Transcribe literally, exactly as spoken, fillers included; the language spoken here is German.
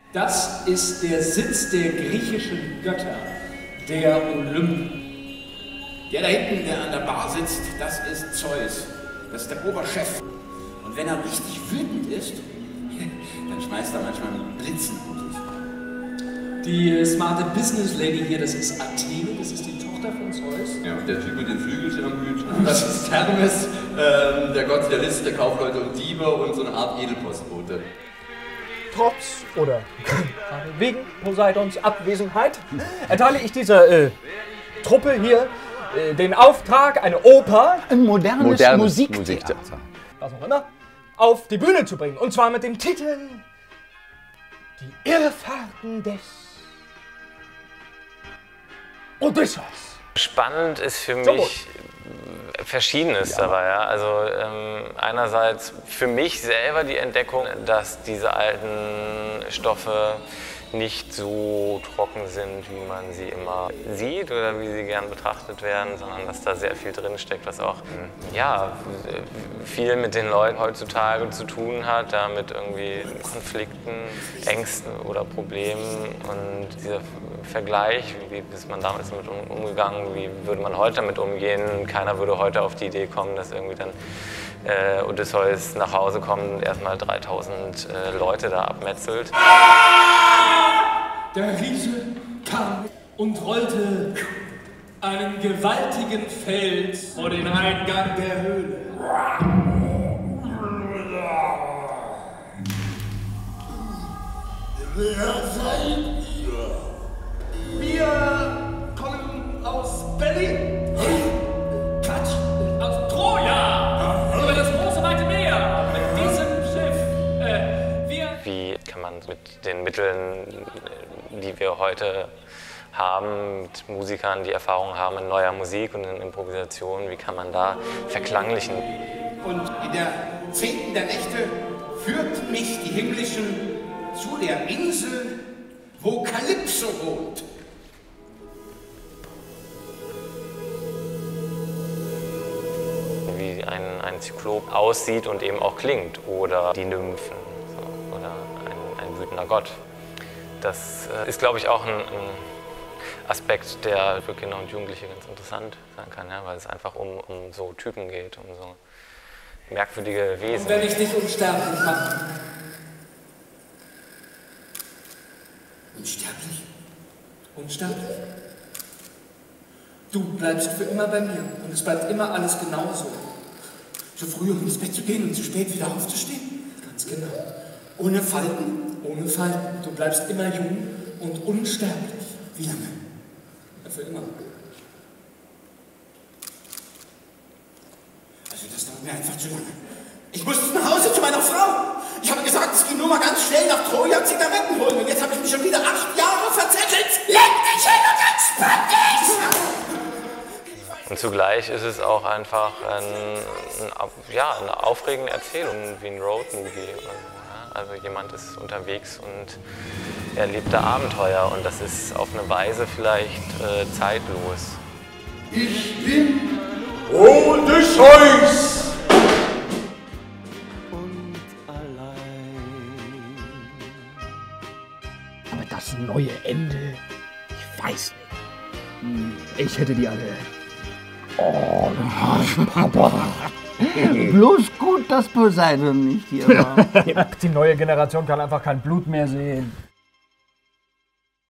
Das ist der Sitz der griechischen Götter, der Olymp. Der da hinten, der an der Bar sitzt, das ist Zeus. Das ist der Oberchef. Und wenn er richtig wütend ist, dann schmeißt er manchmal einen Blitzen um sich. Die smarte Business Lady hier, das ist Athene, das ist die Tochter von Zeus. Ja, und der Typ mit den Flügelchen am Hüt, das ist Hermes, ähm, der Gott der List, der Kaufleute und Diebe und so eine Art Edelpostbote. Trotz oder wegen Poseidons Abwesenheit erteile ich dieser äh, Truppe hier äh, den Auftrag, eine Oper, ein modernes, modernes Musiktheater, Musiktheater, was auch immer, auf die Bühne zu bringen. Und zwar mit dem Titel Die Irrfahrten des Odysseus. Spannend ist für So. mich Verschiedenes ja. dabei. Ja. Also ähm, einerseits für mich selber die Entdeckung, dass diese alten Stoffe nicht so trocken sind, wie man sie immer sieht oder wie sie gern betrachtet werden, sondern dass da sehr viel drinsteckt, was auch ja, viel mit den Leuten heutzutage zu tun hat, da mit irgendwie Konflikten, Ängsten oder Problemen. Und dieser Vergleich, wie ist man damals damit umgegangen, wie würde man heute damit umgehen, keiner würde heute auf die Idee kommen, dass irgendwie dann äh, Odysseus nach Hause kommt und erstmal dreitausend äh, Leute da abmetzelt. Der Riese kam und rollte einen gewaltigen Fels vor den Eingang der Höhle. Wer seid ihr? Wir kommen aus Berlin. Quatsch, aus Troja. Über das große weite Meer. Mit diesem Schiff. Äh, wir Wie kann man mit den Mitteln, die wir heute haben, mit Musikern, die Erfahrung haben in neuer Musik und in Improvisation, wie kann man da verklanglichen? Und in der zehnten der Nächte führt mich die Himmlischen zu der Insel, wo Kalypso wohnt. Wie ein, ein Zyklop aussieht und eben auch klingt, oder die Nymphen so, oder ein, ein wütender Gott. Das äh, ist, glaube ich, auch ein, ein Aspekt, der für Kinder und Jugendliche ganz interessant sein kann, ja, weil es einfach um, um so Typen geht, um so merkwürdige Wesen. Und wenn ich dich unsterblich mache. Unsterblich? Unsterblich? Du bleibst für immer bei mir und es bleibt immer alles genauso. So früh, um ins Bett zu gehen und zu spät wieder aufzustehen? Ganz genau. Ohne Falten? Ohne Falten. Du bleibst immer jung und unsterblich. Wie lange? Ja, für immer. Also das dauert mir einfach zu lange. Ich muss nach Hause zu meiner Frau. Ich habe gesagt, es ging nur mal ganz schnell nach Troja Zigaretten holen. Und jetzt habe ich mich schon wieder acht Jahre verzettelt. Leg mich hin und entspann dich! Und zugleich ist es auch einfach ein, ein, ja, eine aufregende Erzählung, wie ein Roadmovie. Oder so, ja? Also jemand ist unterwegs und erlebt da Abenteuer und das ist auf eine Weise vielleicht äh, zeitlos. Ich bin Odysseus! Aber das neue Ende, ich weiß nicht. Ich hätte die alle. Oh, Papa. Bloß gut, dass Poseidon nicht hier war. Die neue Generation kann einfach kein Blut mehr sehen.